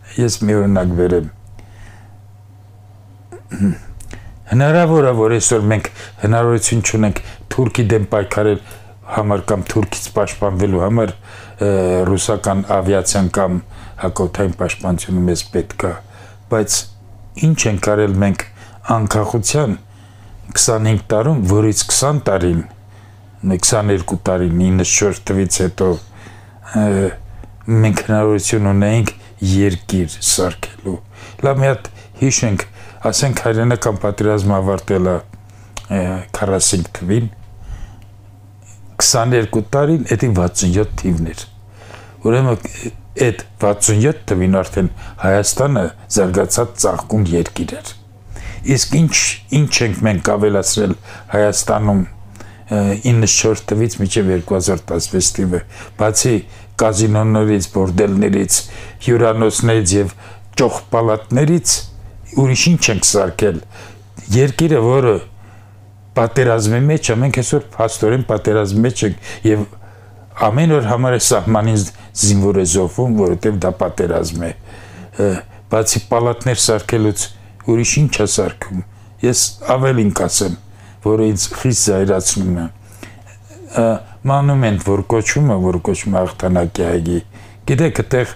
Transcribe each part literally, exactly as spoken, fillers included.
Ես մի օրինակ բերեմ։ Հնարավոր է, որ այսօր մենք հնարավորություն չունենք Թուրքի դեմ պայքարել համար կամ Թուրքից պաշտպանվելու համար ռուսական ավիացիան կամ հակոթային պաշտպանությունը մեզ պետք է, բայց ինչ են կարել մենք անկախության քսանհինգ տարում, որից քսան տարին, քսաներկու տարին, իննսունչորդ թվականից հետո մենք հնարավորություն ունեինք երկիր սարքելու։ Լավ մի հատ հիշենք, ասենք հայրենական պատերազմը ավարտել է քառասինգ թվին, քսաներկու տարին էդի վաթսունյոթ թիվն էր։ Ուրեմն այդ վաթսունյոթ թվին արդեն Հայաստանը զարգացած ծաղկուն երկիր էր։ Իսկ ինչ ինչ ենք մենք ավելացրել Հայաստանում իննսունչորդ թվից մինչև երկու հազար տասնվեց թիվը, բացի կազինոներից, բորդելներից, հյուրանոցներից եւ ճոխ պալատներից ուրիշ ինչ ենք սարքել։ Երկիրը, որը պատերազմի մեջ է, մենք այսօր փաստորեն պատերազմի մեջ ենք եւ ամեն օր համար է սահմանին զինվոր է զոհվում, որովհետեւ դա պատերազմ է։ Բացի պալատներ սարքելուց ուրիշ ինչ է սարքում։ Ես ավելին կասեմ, որը ինձ խիստ զայրացնում է։ Մանումենտ, որ կոչվում է, որ կոչվում է Հաղթանակի այգի։ Գիտեք, այդտեղ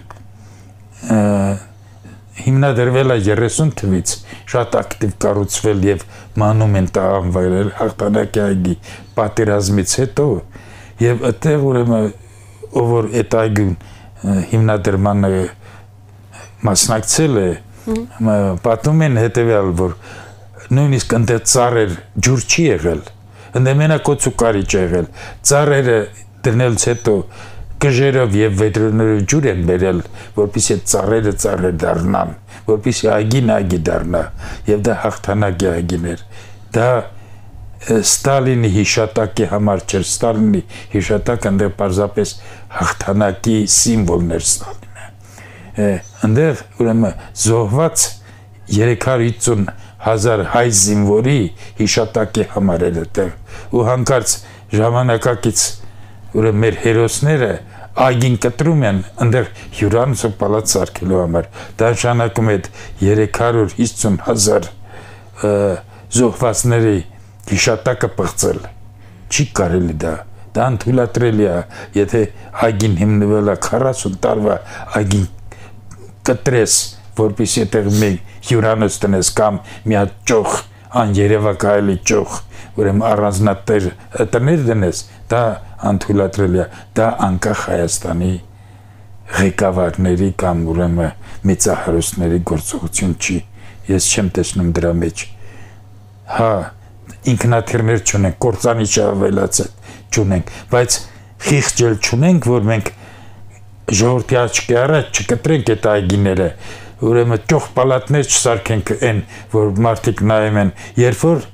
հիմնադրվել է երեսուն թվից, շատ ակտիվ կառուցվել եւ մանումենտ անվայրել Հաղթանակի այգի պատերազմից հետո եւ այդտեղ ուրեմն ով որ այդ այգուն հիմնադրմանը մասնակցել է, պատմում են հետեւյալ, որ նույնիսկ ընդ ծառեր ջուր չի եղել, ընդ մենակ կոծուկարիչ եղել, ծառերը դնելուց հետո կժերով եւ վետրներով ջուր են բերել, որպեսզի ծառերը ծառեր դառնան, որպեսզի այգին այգի դառնա, եւ դա Հաղթանակի այգին էր։ Դա Ստալինի հիշատակի համար չէր, Ստալինի հիշատակը ընդեղ պարզապես Հաղթանակի սիմվոլն էր Ստալինը։ Ընդեղ ուրեմն զոհված երեք հարյուր հիսուն հազար հայ զինվորի հիշատակի համար էր այդտեղ, ու հանկարծ ժամանակակից ուրեմն մեր հերոսները այգին կտրում են ընդեղ հյուրանոց ու պալատ սարքելու համար։ Դա նշանակում է երեք հարյուր հիսուն հազար զոհվածների հիշատակը պղծել։ Չի կարելի դա, դա անթույլատրելի է, եթե այգին հիմնվել է քառասուն տարվա այգին կտրես, որպեսզի այդտեղ մի հյուրանոց տնես կամ մի հատ ճոխ, աներևակայելի ճոխ, ուրեմն առանձնատեր տներ դնես, դա անթույլատրելի է, դա անկախ Հայաստանի ղեկավարների կամ ուրեմն մեծահարուստների գործողություն չի։ Ես չեմ տեսնում դրա մեջ։ Հա, ինքնաթիռներ չունենք, կործանիչ ավելացել չունենք, բայց խիղճել չունենք, որ մենք ժողովրդի աչքի առաջ չկտրենք այդ այգիները, ուրեմն ճոխ պալատներ չսարքենք այն, որ մարդիկ նայում են, երբ որ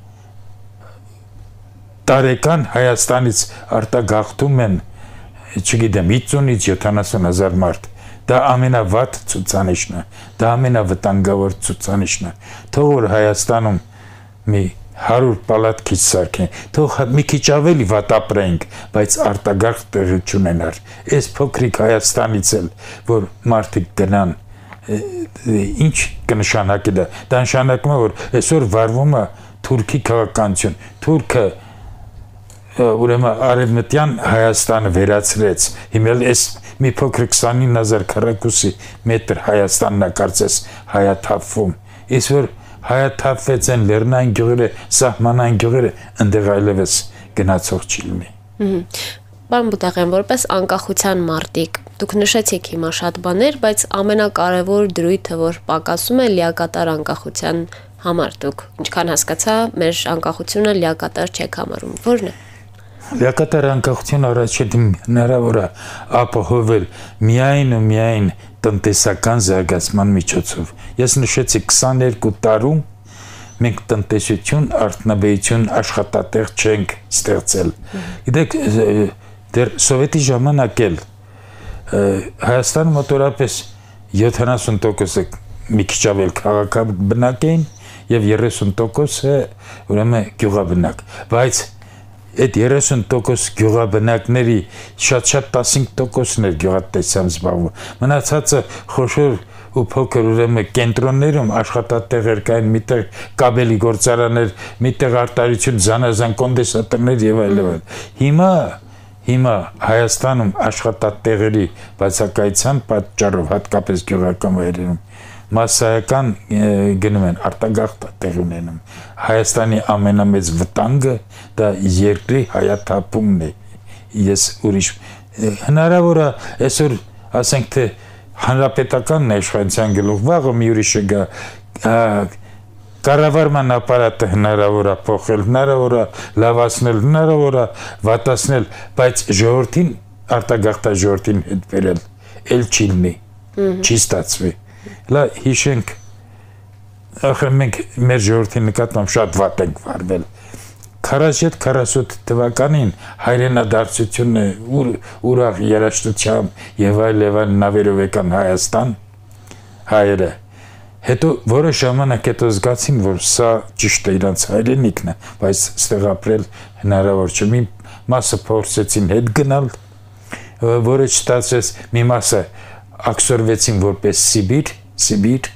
տարեկան Հայաստանից արտագաղթում են, չգիտեմ, հիսունից յոթանասուն հազար մարդ, դա ամենավատ ցուցանիշն է, դա ամենավտանգավոր ցուցանիշն է։ Թող որ Հայաստանում մի հարյուր պալատ քիչ սարքեն, թող մի քիչ ավելի վատ ապրենք, բայց արտագաղթ տեղի չունենար։ Այս փոքրիկ Հայաստանից էլ, որ մարդիկ գնան, ինչ կնշանակի դա։ Դա նշանակում է, որ այսօր վարվում է Թուրքի քաղաքականություն։ Թուրքը ուրեմն արևմտյան Հայաստանը վերացրեց, հիմա այս մի փոքրիկ քսանինը հազար քառակուսի մետր Հայաստանն է կարծես հայաթափվում։ Իսկ որ հայաթափվեց են լեռնային գյուղերը, սահմանային գյուղերը, ընդեղ այլևս գնացող չի լինի։ Պարոն Բուտաղյան, որպես անկախության մարտիկ, դուք նշեցիք հիմա շատ բաներ, բայց ամենակարևոր դրույթը, որ պակասում է լիակատար անկախության համար, դուք ինչքան հասկացա, մեր անկախությունը լիակատար չեք համարում, ո՞րն է։ Լիակատար անկախությունը առաջին հնարավոր է ապահովել միայն ու միայն տնտեսական զարգացման միջոցով։ Ես նշեցի քսաներկու տարում մենք տնտեսություն, արդյունաբերություն, աշխատատեղ չենք ստեղծել։ Գիտեք, դեռ սովետի ժամանակ էլ Հայաստանում մոտորապես յոթանասուն տոկոսը մի քիչ ավել քաղաքաբնակ էին եւ երեսուն տոկոսը ուրեմն գյուղաբնակ, բայց այդ երեսուն տոկոս գյուղաբնակների շատ-շատ տասնհինգ տոկոսն էր գյուղատնտեսությամբ զբաղվում։ Մնացածը խոշոր ու փոքր ուրեմն կենտրոններում աշխատատեղեր կային, միտեղ կաբելի գործարաններ, միտեղ արտադրություն, զանազան կոնդենսատորներ եւ այլն։ Հիմա հիմա Հայաստանում աշխատատեղերի բացակայության պատճառով հատկապես գյուղական վայրերում մասսայական գնում են արտագաղթ տեղի ունենում։ Հայաստանի ամենամեծ վտանգը դա երկրի հայաթափումն է։ Ես ուրիշ հնարավոր է այսօր ասենք թե հանրապետական իշխանության գլուխ վաղը մի ուրիշը գա կառավարման ապարատը հնարավոր է փոխել, հնարավոր է լավացնել, հնարավոր է վատացնել, բայց ժողովրդին արտագաղթ ժողովրդին հետ բերել էլ չի լինի, չի ստացվի։ Լա հիշենք ախր մենք մեր ժողովրդի նկատմամբ շատ վատ ենք վարվել։ քառասյոթ քառասյոթ թվականին հայրենադարձությունը ուրախ երաժշտությամբ եւ այլ եւ այլ նավերով եկան Հայաստան հայերը։ Հետո որոշ ժամանակ հետո զգացին, որ սա ճիշտ է իրանց հայրենիքն է, բայց ստեղ ապրել հնարավոր չէ։ Մի մասը փորձեցին հետ գնալ, որը չստացվեց, մի մասը աքսորվեցին որպես Սիբիր, Սիբիր,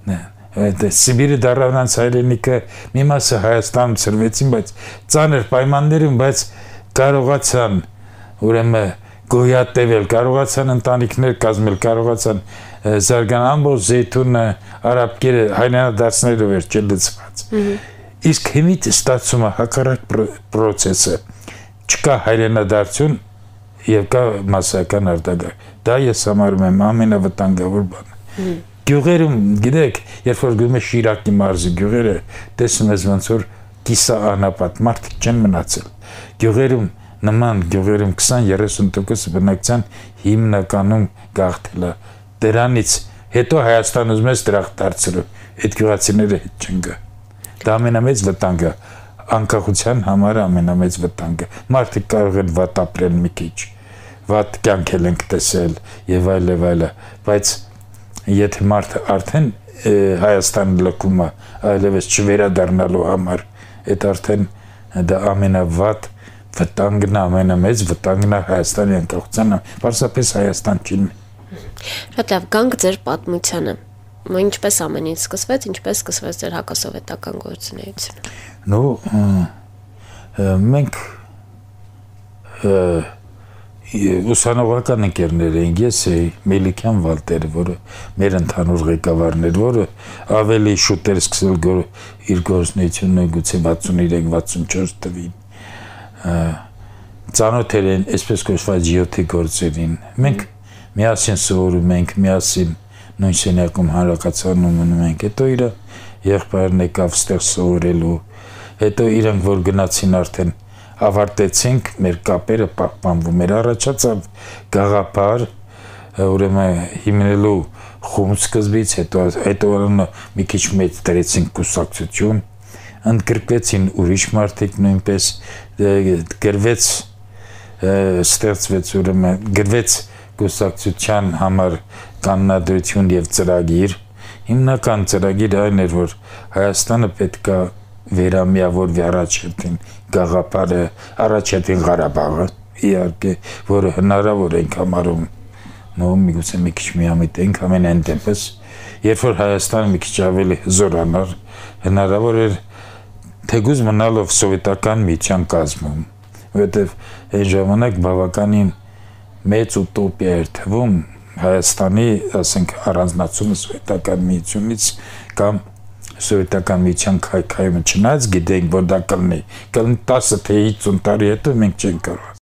Սիբիրը դառավ նրանց հայրենիքը, մի մասը Հայաստանում ծրվեցին, բայց ծանր պայմաններում, բայց կարողացան ուրեմն գոյատևել, կարողացան ընտանիքներ կազմել, կարողացան զարգանալ, ամբողջ Զեյթունը, արաբկերը հայրենադարձներով էր չլցված։ Իսկ հիմից ստացվում է հակառակ process-ը, չկա հայրենադարձություն եւ կա մասսայական արտագաղթ։ Դա ես համարում եմ ամենավտանգավոր բանը։ Գյուղերում, գիտեք, երբ որ գնում ես Շիրակի մարզի գյուղերը, տեսնում ես ոնց որ կիսաանապատ մարդիկ չեն մնացել։ Գյուղերում նման գյուղերում քսան երեսուն տոկոս բնակչության հիմնականում գաղթել է։ Դրանից հետո Հայաստանը ուզում ես դրախտ դարձրու, այդ գյուղացիները հետ չեն գա։ Դա ամենամեծ վտանգը, անկախության համար ամենամեծ վտանգը։ Մարդիկ կարող են վատ ապրել մի քիչ, վատ կյանք են տեսել եւ այլ եւ այլ, բայց եթե մարդը արդեն Հայաստան լքում է, այլևս չվերադառնալու համար, այդ արդեն դա ամենավատ վտանգն է, ամենամեծ վտանգն է Հայաստանի անկախության, պարզապես Հայաստան չի։ Շատ լավ, գանք ձեր պատմությանը։ Ինչպես ամեն ինչ սկսվեց, ինչպես սկսվեց ձեր հակասովետական գործունեությունը։ Նո, մենք ուսանողական ընկերներ էինք, ես էի Մելիքյան Վալտերը, որը մեր ընդհանուր ղեկավարն էր, որը ավելի շուտ էր սկսել իր գործունեությունը գուցե վաթսուններեք վաթսունչորս թվին։ Ծանոթ էին այսպես կոչված յոթի գործերին։ Մենք միասին սովորում ենք, միասին նույն սենյակում հանրակացարանում մնում ենք, հետո իր եղբայրն եկավ ստեղ սովորելու, հետո իրանք որ գնացին արդեն ավարտեցինք, մեր կապերը պահպանվում էր, առաջացավ գաղափար, ուրեմն հիմնելու խումբ սկզբից, հետո հետո մի քիչ մեծ դրեցինք կուսակցություն, ընդգրկվեցին ուրիշ մարդիկ նույնպես, գրվեց, ստեղծվեց ուրեմն գրվեց կուսակցության համար կանոնադրություն եւ ծրագիր, հիմնական ծրագիրը այն էր, որ Հայաստանը պետք է վերամիավորվի առաջին գաղափարը, առաջին Ղարաբաղը, իհարկե, որը հնարավոր ենք համարում, նո միգուցե մի քիչ միամիտ ենք, ամենայն դեպս, երբ որ Հայաստանը մի քիչ ավելի զորանար, հնարավոր էր թեգուզ մնալով սովետական միության կազմում, որովհետև այն ժամանակ բավականին մեծ ուտոպիա էր թվում Հայաստանի, ասենք, առանձնացումը սովետական միությունից կամ սովետական միության քայքայումը չնայած գիտենք, որ դա կլինի, կլինի տասը թե հինգ տարի հետո մենք չենք կարող